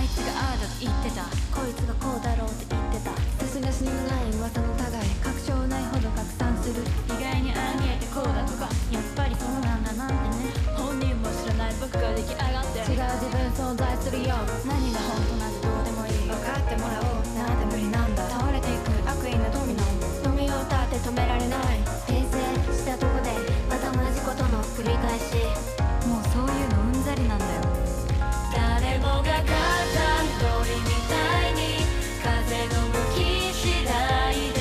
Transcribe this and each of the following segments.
いつがああだと言ってた、 こいつがこうだろうって言ってた。差し出しのない噂の互い、確証ないほど拡散する。 意外にああ見えてこうだとか、やっぱりそうなんだなんてね。本人も知らない僕が出来上がって、 違う自分存在するよ。 何が本当なんてどうでもいい。 分かってもらおうなんて無理なんだ。倒れていく悪意のドミノ、ドミノを立って止められない。訂正したとこでまた同じことの繰り返し。 もうそういうのうんざりなんだよ。誰もが風通りみたいに風の向き次第で、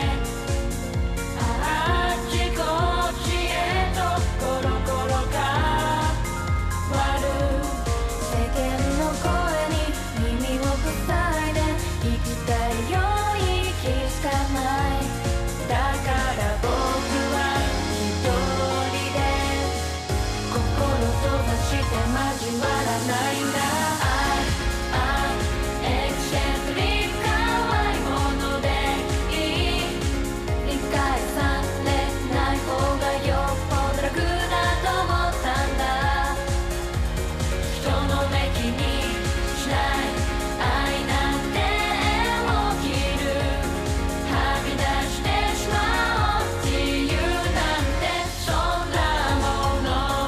あっちこっちへとコロコロ変わる。 世間の声に耳を塞いで生きたいように生きしかない。 だから僕は一人で心閉ざして交わらないんだ。エキセントリック可愛いものでいい。 理解されない方がよっぽど楽だと思ったんだ。 人の目気にしない愛なんて縁を切る。はみ出してしまおう。自由なんてそんなもの。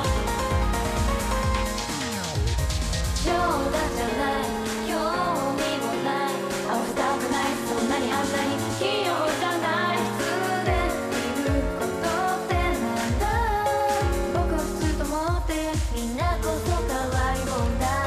冗談じゃない、興味もない、合わせたくない、そんなにあんなに器用じゃない。普通でいることってなんだ。僕は普通と思ってみんなこそ可愛いもんだ。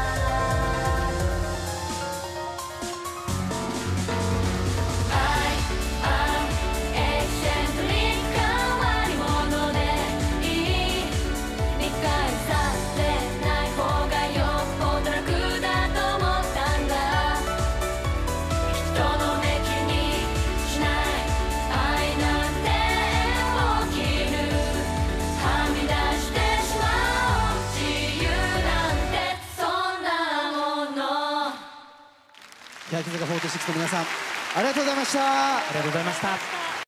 エキセントリック可愛いものでいい。理解されない方がよっぽど楽だと思ったんだ。人の目気にしない愛なんて縁を切る。はみ出してしまおう。自由なんてそんなもの。 欅坂46の皆さん、ありがとうございました。 ありがとうございました。